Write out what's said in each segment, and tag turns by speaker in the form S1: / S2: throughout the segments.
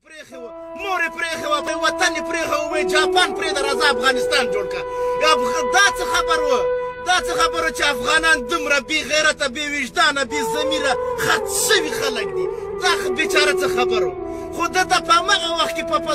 S1: پرېښې وه مور یې پرېښې وه وطن یې پرېښه ووایي جاپان پرېږده راځه افغانستان جوړ کړه دا څه خبر وه دا څه خبر وه چې افغانان دومره بې غیرته بې وجدانه بې ضمیره خط شوي خلک دي دا بېچاره څه خبر وه خو ده ته په همغه وخت کې په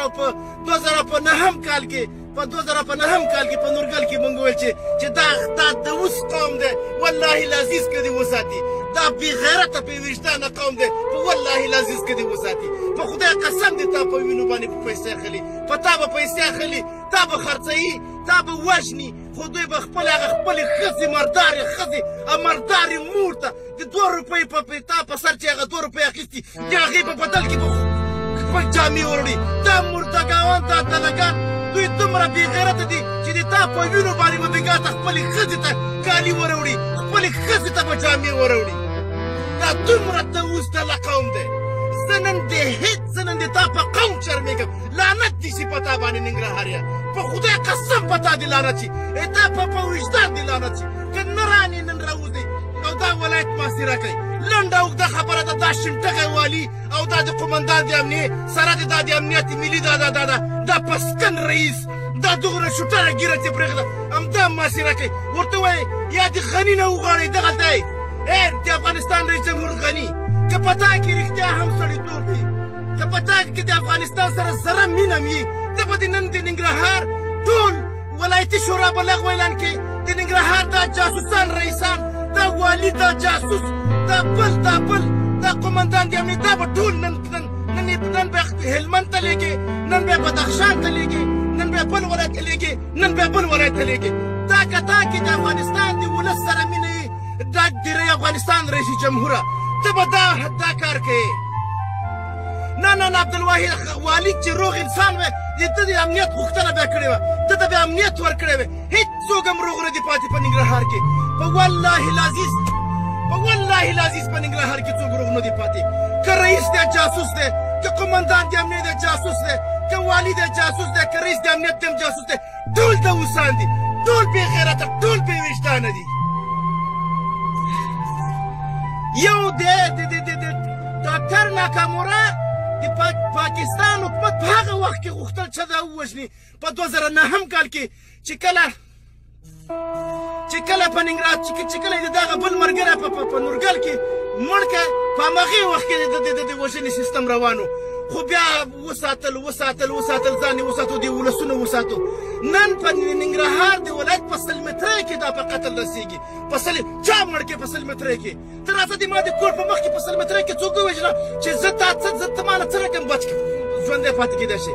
S1: 2009 کال کې په 2009 کال کې په نورګل کې موږ وویل چې دا د اوس قوم دی والله العزیز که دې وساتي دا بې غیرته بې وجدانه قوم دی په والله العزیز که دې وساتي په خدای قسم دې تا په وینو باندې په پیسې اخلي په تا به پیسې اخلي تا به خرڅوي تا به وژني خو دوی به هغه خپلې ښځې مردارې ښځې او مردارې مور ته د 2 روپۍ تا په سر چې هغه 2 روپۍ اخیستي د هغې په بدل کې به خپل جامې وروړي دا مردګاوان دا دلګان دوی دومره بې غیرته دي چې د تا په وینو باندې به بېګا ته خپلې ښځې ته کالي وروړي خپلې ښځې ته به جامې وروړي دا دومره ته اوس دله قوم دی زه نن د تا په قوم شرمېږم لعنت دي شي په تا باندې ننګرهاریا په خدای قسم په تا دې لعنت شي تا په وجدان دې لعنت شي که نه رانې نن راوځې او دا ولایت محاصره کوي لنډه اوږده خبره ده دا شنټغی والي او دا د قمندان د امنیې سره دا د امنیت ملي دا پسکن رئیس دا دغه شوټره ګیره چې پرېږده همدا محاصره کوي ورته وایي یا د غني نه وغواړئ دغلته یې د افغانستان رئیس جمهور غني که په تا کې رښتیا هم سړیتوب وي که په تا کې د افغانستان سره ذره مینه وي ته به د نن د ننګرهار ټول ولایتي شورا به لغوه اعلان کړي د ننګرهار دا جاسوسان رئیسان دا والي دا جاسوس دا قمندان د امنیت دا به ټول نن به هلمند ته لېږي نن به بدخشان ته لېږي نن به بل ولایت ته لېږي نن به بل ولایت ته لېږي دا که تا کې د افغانستان د ولس سره مینه وي دا د افغانستان رئیس جمهوره ته به دا کار کوې نه عبدالواحد والي چې روغ انسان وی ته د امنیت غوښتنه بیا کړې وه ته ته بیا امنیت ورکړی وی هېڅوک هم روغ نه دي پاتې په ننګرهار کې په والله العزیز په ننګرهار کې څوک روغ نه دي پاتې که رئیس دی جاسوس دی که قمندان د امنیت دی جاسوس دی که والي دی جاسوس دی که رئیس د امنیت دی جاسوس دی ټول د اوسان دي ټول بې غیرته ټول بې وجدانه دي یو د ډاکټر ناکامورا د پاکستان حکومت په هغه وخت کې غوښتل چې دا ووژني په 2009 کال کې چې کله په ننګرهار چې کله د دغه بل ملګری په نورګل کې مړ که په همغې وخت کې د وژنې سیستم روان و خو بیا وساتل ځان یې وساتو د ولسونه وساتو نن په ننګرهار د ولایت په سلمترۍ کې دا په قتل رسېږي چا مړ کې په سلمترۍ کې ته راځه د ما د کور په مخ کې په سلمترۍ کې څوک ووژنه چې زه ته ما نه څه رقم بچ ژوندی پاتې کېدی شي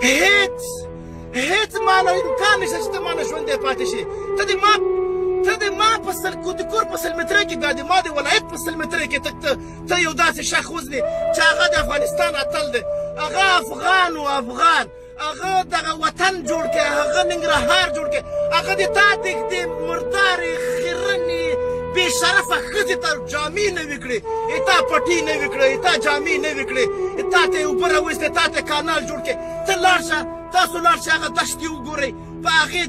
S1: هېڅ ما نه امکان نشته چې ته ما نه ژوندی پاتې شي ته د ما د کور په سلمترۍ کې بیا د ما د ولایت په سلمترۍ کې ته یو داسې شخص وزنې چې هغه د افغانستان اتل دی هغه افغان هغه دغه وطن جوړ کړي هغه ننګرهار جوړ کړي هغه د تا د مردارې خیرنې بې شرفه ښځې ته جامې نوي کړې تا پټي نوي کړې تا جامې نوي کړې تا ته یې اوبه راویستې تا ته کانال جوړ کړې ته لاړ شه تاسو لاړ شئ هغه دښتې وګورئ په هغې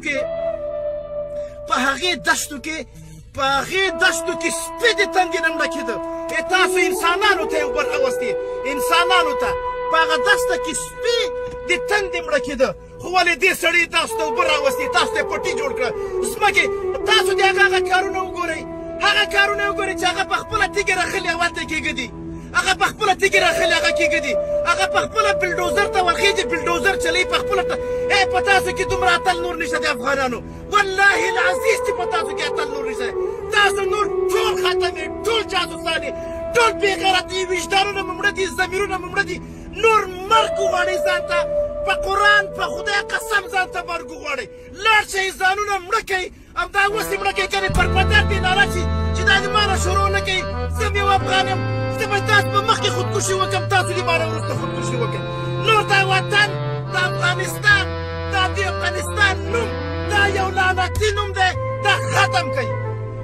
S1: دشتو کې سپي د تنګې نه مړه کېده تاسو انسانانو ته یې اوبه راوستې انسانانو ته په هغه دښته کې سپي د تندې مړه کېده خو ولې دې سړي تاسو ته اوبه راوستې تاسو ته یې پټي جوړ کړه ځمکې تاسو د هغه کارونه وګورئ چې هغه په خپله تیږې راخلي هلته کېږدي هغه په خپله تیږې راخلي هغه کېږدي هغه په خپله بلډوزر ته ورخېږي بلډوزر چلوي په خپله په تاسو کې دومره اتل نور نشته د افغانانو والله العزیز چې په تاسو کې اتل نور نشته تاسو نور ټول ختم یې ټول جاسوسان یې ټول بې غیرته یې وجدانونه مو مړه دي ضمیرونه مو مړه دي نور مرګ وغواړئ ځان ته په قرآن په خدای قسم ځان ته مرګ وغواړئ لاړ شئ ځانونه مړه کوئ همدا اوس یې مړه کوئ کنې پر پتر دې ناره شي چې دا د ما نه شروع نه کوي زه م یو افغان یم زه به تاسو په مخکې خودکشي وکړم تاسو د ما نه وروسته خودکشي وکړئ نور دا وطن د افغانستان دا د افغانستان نوم دا یو لعنتي نوم دی دا ختم کوي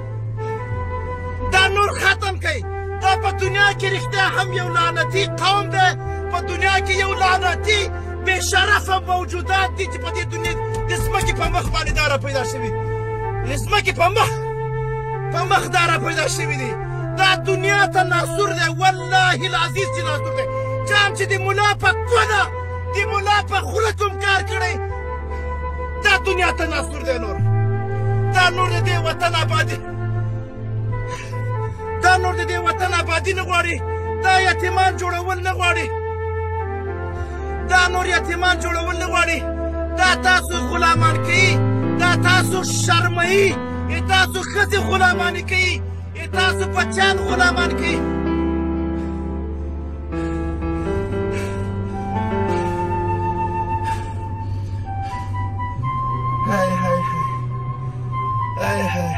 S1: دا نور ختم کوي دا په دنیا کې رښتیا هم یو لعنتي قوم دی په دنیا کې یو لعنتي بې شرفه موجودات دي چې په دې دنیا د ځمکې په مخ باندې دا را پیدا شوي د ځمکې په مخ دا را پیدا شوي دي دا دنیا ته ناصور دی والله العزیز چې ناصور دی چا چې د ملا په کونه د ملا په خوله کوم کار کړی دا دنیا ته ناصور دی نور دا نور د دې وطن آبادي دا نور د دې وطن آبادي نه غواړي دا یتیمان جوړول نه غواړي دا نور یتیمان جوړول نه غواړي دا تاسو غلامان کوي دا تاسو شرموي تاسو ښځې غلامانې کوي تاسو بچیان غلامان کوي هاي هاي هاي هاي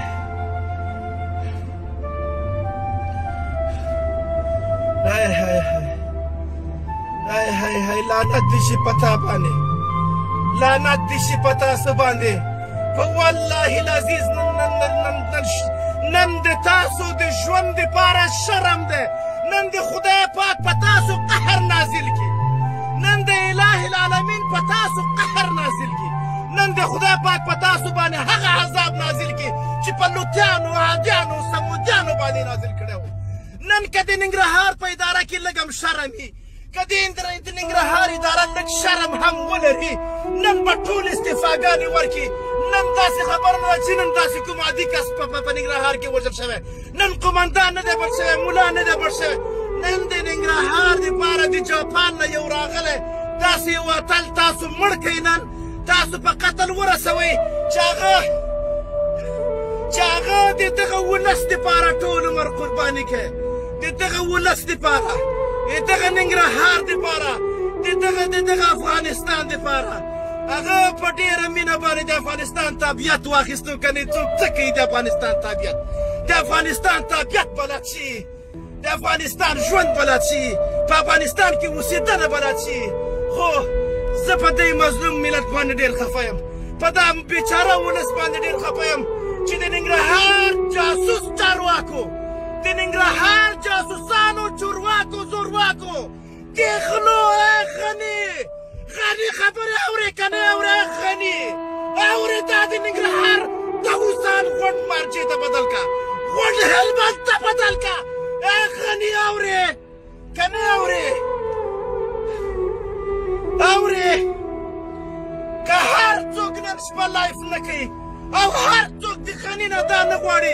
S1: هاي هاي هاي هاي هاي لعنت دي شي پتا باندې لعنت دي شي پتا څه باندې والله العزیز نن د تاسو د ژوند دپاره شرم دی نن د خدای پاک په تاسو قهر نازل کړي نن د اله العالمین په تاسو قهر نازل کړي نن د خدای پاک په تاسو باندې هغه عذاب نازل کړي چې په لوتیانو عادیانو سمودیانو باندې نازل کړی و نن که د ننګرهار په اداره کې لږ هم شرم وي که د ننګرهار اداره لږ شرم هم ولري نن به ټول استعفاګانې ورکړي نن داسې خبر نه ده چې نن داسې کوم عادي کس په ننګرهار کې وژل شوی نن قمندان نه دی بړ شوی ملا نه دی بړ شوی نن د ننګرهار دپاره د جاپان نه یو راغلی داسې یو اتل تاسو مړ کوئ نن تاسو په قتل ورسوئ چې هغه د دغه ولس دپاره ټول عمر قرباني کوي د دغه ولس دپاره د دغه ننګرهار دپاره د دغه افغانستان دپاره هغه په ډېره مینه باندې د افغانستان تابعیت واخیستو که نه څوک څه کوي د افغانستان تابعیت د افغانستان تابعیت بلد شي د افغانستان ژوند بلد شي په افغانستان کې اوسېدنه بلد شي خو زه په دې مظلوم ملت باندې ډېر خفه یم په دا بېچاره ولس باندې ډېر خفه یم چې د ننګرهار جاسوس چارواکو د ننګرهار جاسوسانو چورواکو زورواکو دې غلو غني خبرې اورې که نه اورې غني اورې دا د ننګرهار طاووسان غونډ مارجې ته بدل که غونډ هلمند ته بدل که غني اورې که نه اورې اورې که هر څوک نن شپه لایف نه کوي او هر څوک د غني نه دا نه غواړي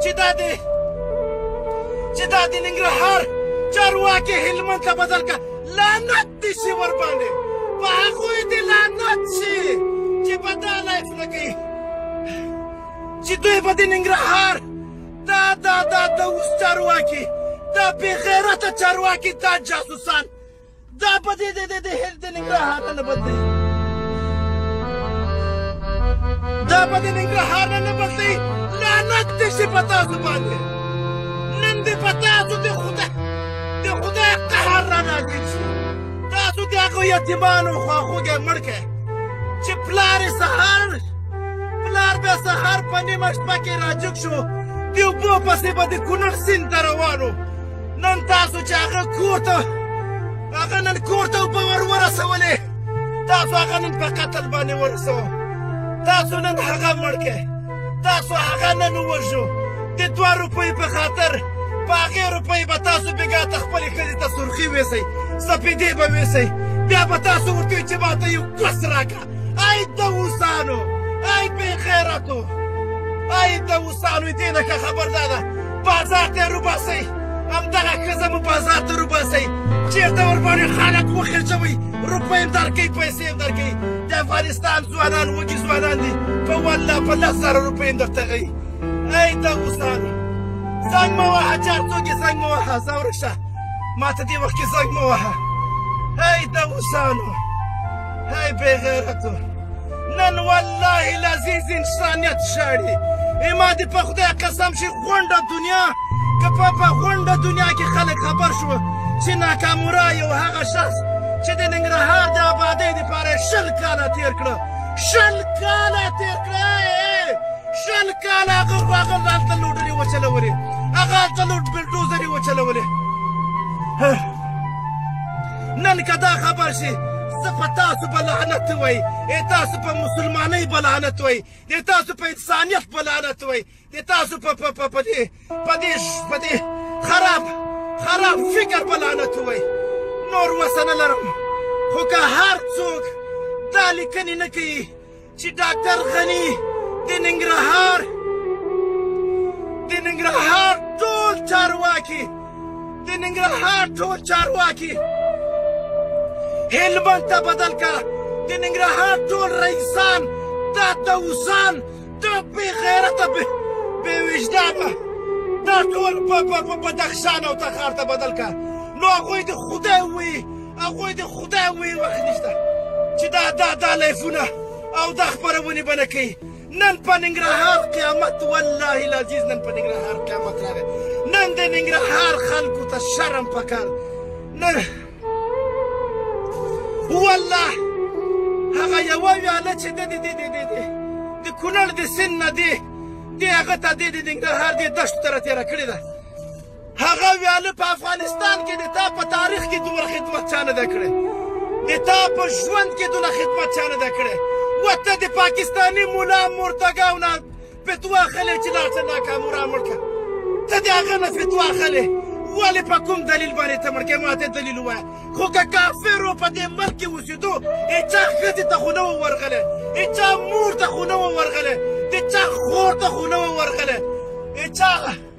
S1: چې دا د ننګرهار چارواکي هلمند ته بدل که لعنت دې شي ورباندې په هغوی دې لعنت شي چې په دا لایف نه کوي چې دوی به د ننګرهار دا اوس چارواکي دا بېغیرته چارواکي دا جاسوسان دا به د ننګرهار نه بدلوي دا به د ننګرهار نه بدلوي لعنت دې شي په تاسو باندې نن دې په تاسو د خدای قهر را نازل شي تاسو د هغو یتیمانو خواخوږی مړ کړئ چې پلار به سهار په نیمه شپه کې راجګ شو د اوبو پسې به د کونړ سیند ته روان و نن تاسو چې هغه نن کور ته اوبه ورسولې تاسو هغه نن په قتل باندې ورسوه تاسو نن هغه مړ کړئ تاسو هغه نن ووژنو د 2 روپۍ په خاطر په هغې روپۍ به تاسو بېګا ته خپلې ښځې ته سرخي ویسئ سپېدې به ویسئ بیا به تاسو ورته وایئ چې ما ته یو کوس راکړه ای طاووسانو ای بېغیرتو ای طاووسانو دې نه که خبر دا ده بازار ته یې روباسئ همدغه ښځه مو بازار ته روباسئ چېرته ورباندې خلک وخېژوئ روپۍ هم درکوي پیسې هم درکوي د افغانستان ځوانان وږي ځوانان دي په والله په 10,000 روپۍ هم درته ښیي ای طاووسانو زنګ مه وهه چې هر څوک یې زنګ مه وهه ځه ورک شه ما ته دې وخت کې زنګ مه وهه ای طاووسانو ای بېغیرتو نن والله العزیز انسانیت ژاړي ما دې په خدای قسم چې غونډه دنیا که په غونډه دنیا کې خلک خبر شو چې ناکامورا یو هغه شخص چې د ننګرهار د آبادۍ دپاره یې 20 کاله تېر کړه 20 کاله تېر کړه 20 کاله هغه هلته لوډرې وچلولې هغه هلته بلډوزرې وچلولې نن که دا خبر شي زه په تاسو به لعنت وایي تاسو په مسلمانۍ به لعنت وایي تاسو په انسانیت به لعنت وایي تاسو په دې خراب فکر به لعنت وایي نور وسه نه لرم خو که هر څوک دا لیکنې نه کوي چې ډاکټر غني د ننګرهار ټول چارواکي د ننګرهار ټول چارواکي هلمند ته بدل کړه د ننګرهار ټول رئیسان دا دوزان دا بې غیرته بې وجدانه دا ټول په بدخشان او تخار ته بدل کړه نو هغوی د خدای وی وخت نشته چې دا لایفونه او دا خپرونې به نه کوي نن په ننګرهار قیامت والله العزیز نن په ننګرهار قیامت راغی نن د ننګرهار خلکو ته شرم پکار نن والله هغه یوه ویاله چې د کونړ د سیند نه دی هغه ته د ننګرهار دې دښتو ته راتېره کړې ده هغه ویاله په افغانستان کې د تا په تاریخ کې دومره خدمت چا نه ده کړی د تا په ژوند کې دونه خدمت چا نه ده کړی وته د پاکستاني ملا مرتګاو نه فتوا اخلې چې لاړ شه ناکام را مړ کړه ته د هغه نه فتوا اخلې ولې په کوم دلیل باندې ته مړ کړې ما ته دلیل ووایه خو که کافر و په دې ملک کې اوسېدو هېچا ښځې ته خو نه وه ورغلی هېچا مور ته خو نه وه ورغلی د چا خور ته خو نه وه ورغلی هېچا